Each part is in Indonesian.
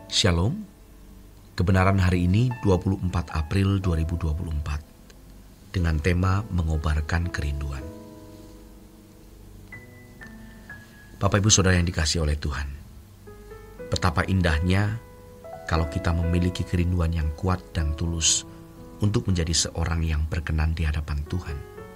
Shalom, kebenaran hari ini 24 April 2024 dengan tema mengobarkan kerinduan. Bapak Ibu Saudara yang dikasihi oleh Tuhan, betapa indahnya kalau kita memiliki kerinduan yang kuat dan tulus untuk menjadi seorang yang berkenan di hadapan Tuhan.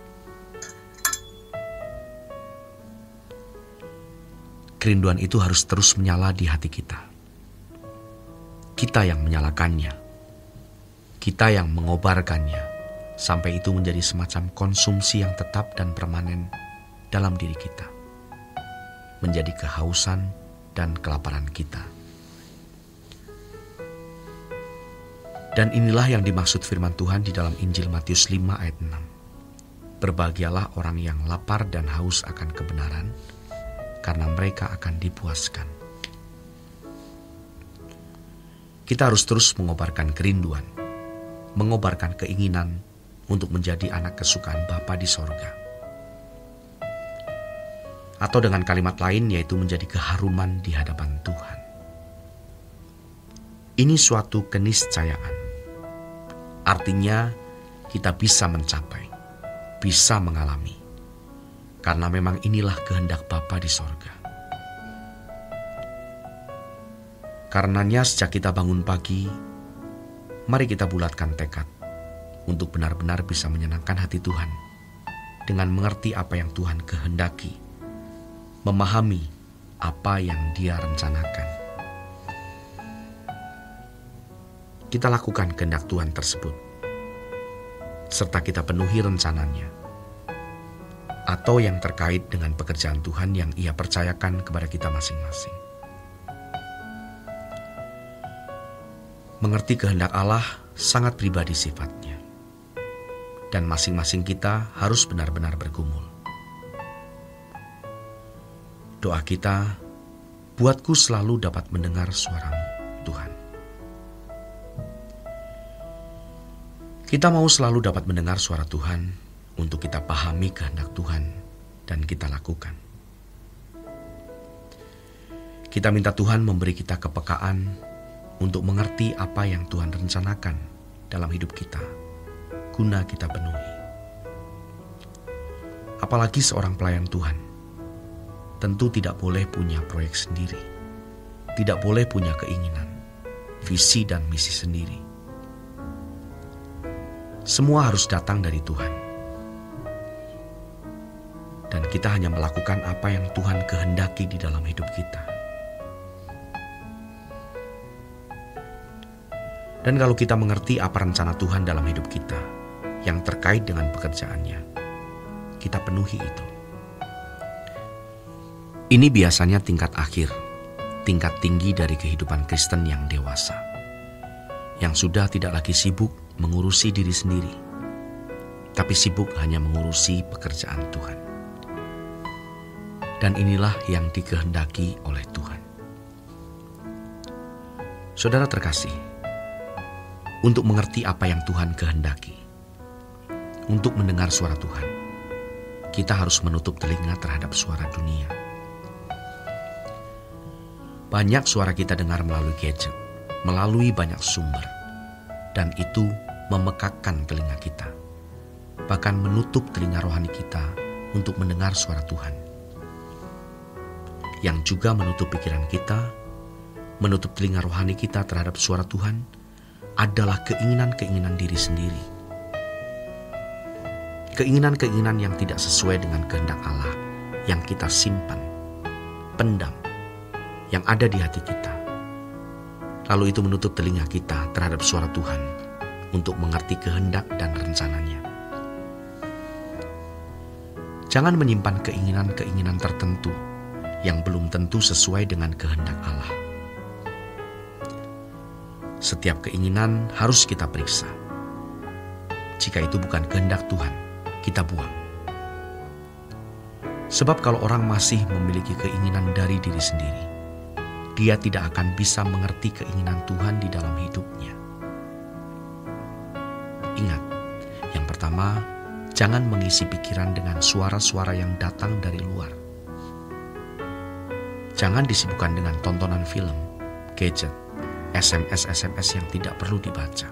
Kerinduan itu harus terus menyala di hati kita. Kita yang menyalakannya, kita yang mengobarkannya, sampai itu menjadi semacam konsumsi yang tetap dan permanen dalam diri kita, menjadi kehausan dan kelaparan kita. Dan inilah yang dimaksud firman Tuhan di dalam Injil Matius 5 ayat 6. Berbahagialah orang yang lapar dan haus akan kebenaran, karena mereka akan dipuaskan. Kita harus terus mengobarkan kerinduan, mengobarkan keinginan untuk menjadi anak kesukaan Bapa di sorga. Atau dengan kalimat lain, yaitu menjadi keharuman di hadapan Tuhan. Ini suatu keniscayaan. Artinya kita bisa mencapai, bisa mengalami. Karena memang inilah kehendak Bapa di sorga. Karenanya sejak kita bangun pagi, mari kita bulatkan tekad untuk benar-benar bisa menyenangkan hati Tuhan dengan mengerti apa yang Tuhan kehendaki, memahami apa yang Dia rencanakan. Kita lakukan kehendak Tuhan tersebut, serta kita penuhi rencananya, atau yang terkait dengan pekerjaan Tuhan yang Ia percayakan kepada kita masing-masing. Mengerti kehendak Allah sangat pribadi sifatnya, dan masing-masing kita harus benar-benar bergumul. Doa kita, buatku selalu dapat mendengar suara-Mu, Tuhan. Kita mau selalu dapat mendengar suara Tuhan untuk kita pahami kehendak Tuhan dan kita lakukan. Kita minta Tuhan memberi kita kepekaan untuk mengerti apa yang Tuhan rencanakan dalam hidup kita, guna kita penuhi. Apalagi seorang pelayan Tuhan, tentu tidak boleh punya proyek sendiri, tidak boleh punya keinginan, visi dan misi sendiri. Semua harus datang dari Tuhan. Dan kita hanya melakukan apa yang Tuhan kehendaki di dalam hidup kita. Dan kalau kita mengerti apa rencana Tuhan dalam hidup kita yang terkait dengan pekerjaannya, kita penuhi itu. Ini biasanya tingkat akhir, tingkat tinggi dari kehidupan Kristen yang dewasa, yang sudah tidak lagi sibuk mengurusi diri sendiri, tapi sibuk hanya mengurusi pekerjaan Tuhan. Dan inilah yang dikehendaki oleh Tuhan. Saudara terkasih, untuk mengerti apa yang Tuhan kehendaki, untuk mendengar suara Tuhan, kita harus menutup telinga terhadap suara dunia. Banyak suara kita dengar melalui gadget, melalui banyak sumber, dan itu memekakkan telinga kita, bahkan menutup telinga rohani kita untuk mendengar suara Tuhan. Yang juga menutup pikiran kita, menutup telinga rohani kita terhadap suara Tuhan, adalah keinginan-keinginan diri sendiri. Keinginan-keinginan yang tidak sesuai dengan kehendak Allah yang kita simpan, pendam, yang ada di hati kita. Lalu itu menutup telinga kita terhadap suara Tuhan untuk mengerti kehendak dan rencananya. Jangan menyimpan keinginan-keinginan tertentu yang belum tentu sesuai dengan kehendak Allah. Setiap keinginan harus kita periksa. Jika itu bukan kehendak Tuhan, kita buang. Sebab kalau orang masih memiliki keinginan dari diri sendiri, dia tidak akan bisa mengerti keinginan Tuhan di dalam hidupnya. Ingat, yang pertama, jangan mengisi pikiran dengan suara-suara yang datang dari luar. Jangan disibukkan dengan tontonan film, gadget, SMS-SMS yang tidak perlu dibaca.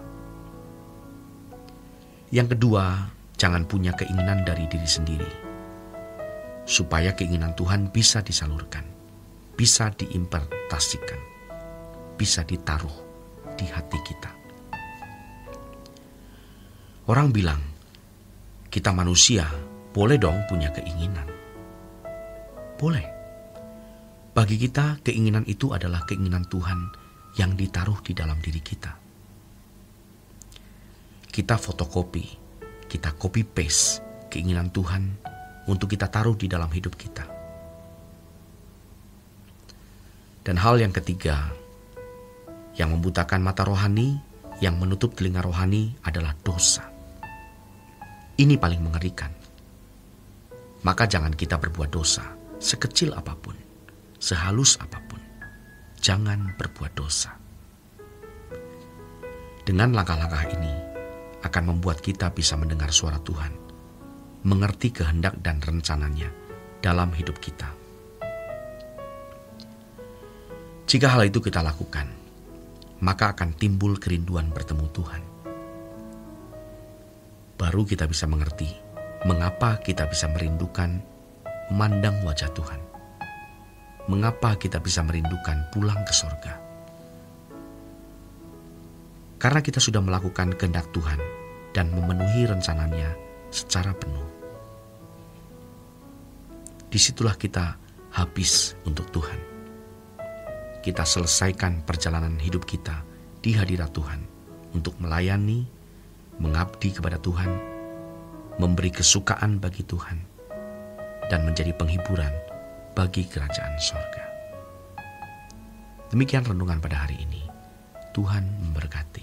Yang kedua, jangan punya keinginan dari diri sendiri, supaya keinginan Tuhan bisa disalurkan, bisa diimpartasikan, bisa ditaruh di hati kita. Orang bilang, kita manusia boleh dong punya keinginan. Boleh. Bagi kita, keinginan itu adalah keinginan Tuhan yang ditaruh di dalam diri kita. Kita fotokopi, kita copy paste keinginan Tuhan untuk kita taruh di dalam hidup kita. Dan hal yang ketiga, yang membutakan mata rohani, yang menutup telinga rohani adalah dosa. Ini paling mengerikan. Maka jangan kita berbuat dosa, sekecil apapun, sehalus apapun. Jangan berbuat dosa. Dengan langkah-langkah ini akan membuat kita bisa mendengar suara Tuhan, mengerti kehendak dan rencananya dalam hidup kita. Jika hal itu kita lakukan, maka akan timbul kerinduan bertemu Tuhan. Baru kita bisa mengerti mengapa kita bisa merindukan memandang wajah Tuhan. Mengapa kita bisa merindukan pulang ke sorga? Karena kita sudah melakukan kehendak Tuhan dan memenuhi rencananya secara penuh. Disitulah kita habis untuk Tuhan. Kita selesaikan perjalanan hidup kita di hadirat Tuhan untuk melayani, mengabdi kepada Tuhan, memberi kesukaan bagi Tuhan, dan menjadi penghiburan bagi kerajaan sorga. Demikian renungan pada hari ini. Tuhan memberkati.